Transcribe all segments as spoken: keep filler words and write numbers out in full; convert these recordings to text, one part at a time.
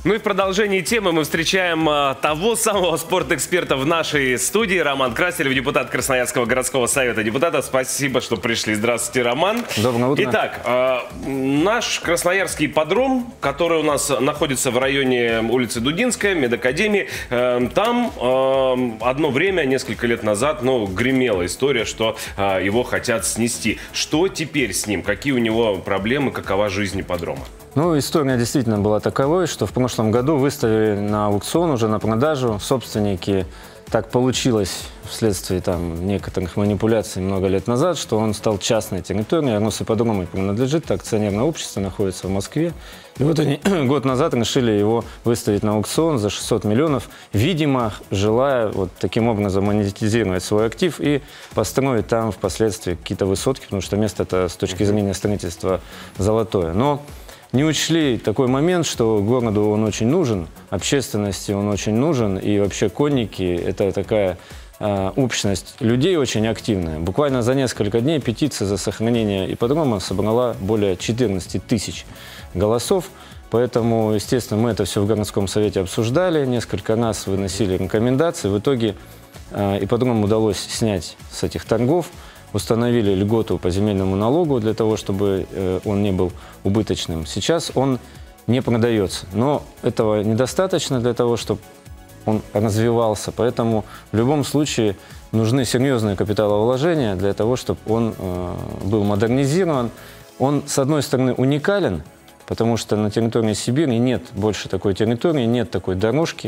Ну и в продолжении темы мы встречаем а, того самого спортэксперта в нашей студии. Роман Красилев, депутат Красноярского городского совета депутатов. Спасибо, что пришли. Здравствуйте, Роман. Доброе утро. Итак, а, наш Красноярский ипподром, который у нас находится в районе улицы Дудинская, медакадемии, а, там а, одно время, несколько лет назад, ну, гремела история, что а, его хотят снести. Что теперь с ним? Какие у него проблемы? Какова жизнь ипподрома? Ну, история действительно была таковой, что в прошлом году выставили на аукцион уже на продажу. Собственники, так получилось вследствие там некоторых манипуляций много лет назад, что он стал частной территорией, оно с ипподромом принадлежит, акционерное общество находится в Москве. И вот они год назад решили его выставить на аукцион за шестьсот миллионов, видимо, желая вот таким образом монетизировать свой актив и построить там впоследствии какие-то высотки, потому что место это с точки зрения строительства золотое. Но не учли такой момент, что городу он очень нужен, общественности он очень нужен, и вообще конники – это такая э, общность людей очень активная. Буквально за несколько дней петиция за сохранение ипподрома собрала более четырнадцати тысяч голосов. Поэтому, естественно, мы это все в городском совете обсуждали, несколько раз выносили рекомендации. В итоге э, ипподром удалось снять с этих торгов. Установили льготу по земельному налогу для того, чтобы э, он не был убыточным. Сейчас он не продается, но этого недостаточно для того, чтобы он развивался. Поэтому в любом случае нужны серьезные капиталовложения для того, чтобы он э, был модернизирован. Он, с одной стороны, уникален, потому что на территории Сибири нет больше такой территории, нет такой дорожки.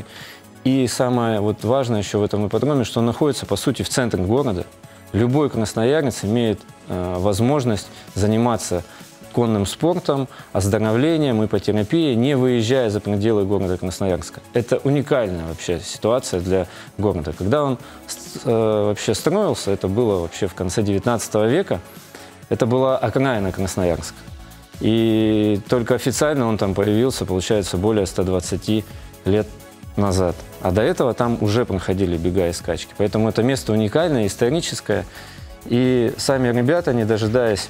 И самое вот важное еще в этом ипподроме, что он находится, по сути, в центре города. Любой красноярец имеет э, возможность заниматься конным спортом, оздоровлением, иппотерапией, не выезжая за пределы города Красноярска. Это уникальная вообще ситуация для города. Когда он э, вообще строился, это было вообще в конце девятнадцатого века, это была окраина Красноярска. И только официально он там появился, получается, более ста двадцати лет назад. А до этого там уже проходили бега и скачки. Поэтому это место уникальное, историческое. И сами ребята, не дожидаясь,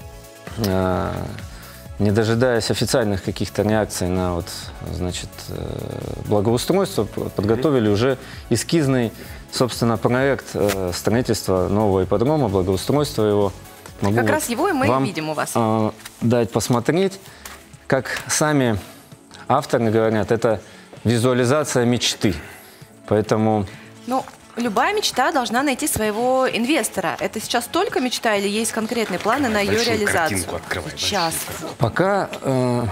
э, не дожидаясь официальных каких-то реакций на вот, значит, э, благоустройство, подготовили уже эскизный, собственно, проект э, строительства нового ипподрома, благоустройства его. Могу как вот раз его и мы вам, видим у вас. Э, дать посмотреть, как сами авторы говорят, это визуализация мечты. Поэтому... Ну, любая мечта должна найти своего инвестора. Это сейчас только мечта или есть конкретные планы на ее реализацию? Сейчас. Пока, э,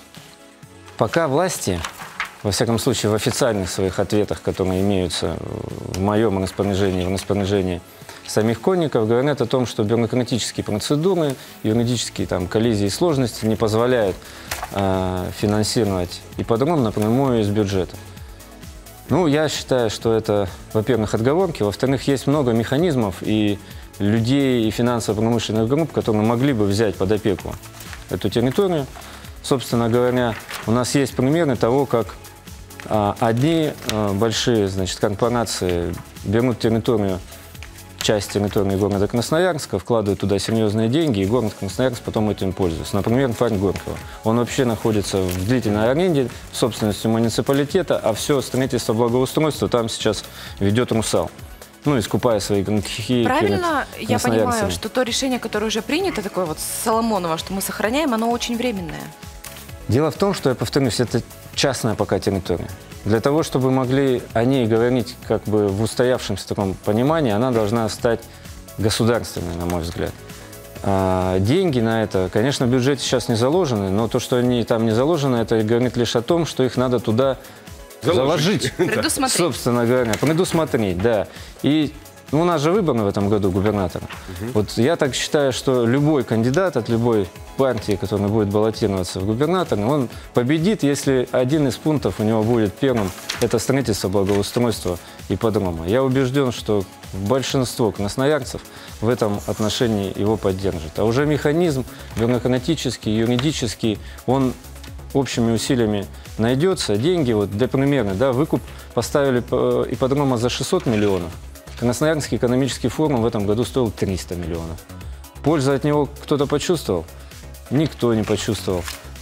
пока власти, во всяком случае, в официальных своих ответах, которые имеются в моем распоряжении, в распоряжении самих конников, говорят о том, что бюрократические процедуры, юридические там, коллизии и сложности не позволяют э, финансировать ипподром напрямую из бюджета. Ну, я считаю, что это, во-первых, отговорки, во-вторых, есть много механизмов и людей, и финансово-промышленных групп, которые могли бы взять под опеку эту территорию. Собственно говоря, у нас есть примеры того, как э, одни э, большие, значит, корпорации берут территорию, часть территории города Красноярска, вкладывают туда серьезные деньги, и город Красноярск потом этим пользуется. Например, парк Горького. Он вообще находится в длительной аренде, в собственности муниципалитета, а все строительство благоустройства там сейчас ведет Русал. Ну, искупая свои грехи. Правильно я понимаю, что то решение, которое уже принято, такое вот Соломонова, что мы сохраняем, оно очень временное? Дело в том, что, я повторюсь, это частная пока территория. Для того, чтобы могли о ней говорить как бы в устоявшемся таком понимании, она должна стать государственной, на мой взгляд. А деньги на это, конечно, в бюджете сейчас не заложены, но то, что они там не заложены, это говорит лишь о том, что их надо туда заложить. Предусмотреть. Собственно говоря, предусмотреть, да. И ну, у нас же выборы в этом году губернатора. Угу. Вот я так считаю, что любой кандидат от любой партии, которая будет баллотироваться в губернаторы, он победит, если один из пунктов у него будет первым, это строительство благоустройства ипподрома. Я убежден, что большинство красноярцев в этом отношении его поддержит. А уже механизм бюрократический, юридический, он общими усилиями найдется. Деньги, вот для примера, да, выкуп поставили ипподрома за шестьсот миллионов. Красноярский экономический форум в этом году стоил триста миллионов. Пользу от него кто-то почувствовал? Никто не почувствовал.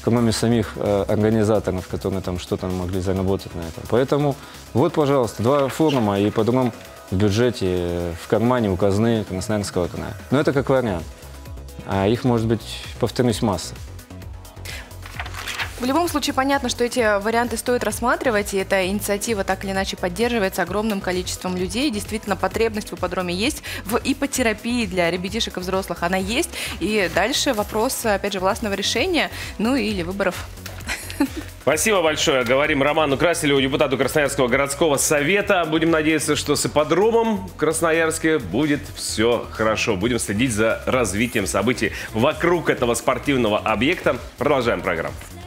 кроме самих э, организаторов, которые там что-то могли заработать на этом. Поэтому вот, пожалуйста, два форума и ипподром в бюджете, э, в кармане у казны Красноярского края. Но это как вариант. А их может быть, повторюсь, масса. В любом случае понятно, что эти варианты стоит рассматривать, и эта инициатива так или иначе поддерживается огромным количеством людей. Действительно, потребность в ипподроме есть, в иппотерапии для ребятишек и взрослых она есть. И дальше вопрос, опять же, властного решения, ну или выборов. Спасибо большое. Говорим Роману Красилеву, депутату Красноярского городского совета. Будем надеяться, что с ипподромом в Красноярске будет все хорошо. Будем следить за развитием событий вокруг этого спортивного объекта. Продолжаем программу.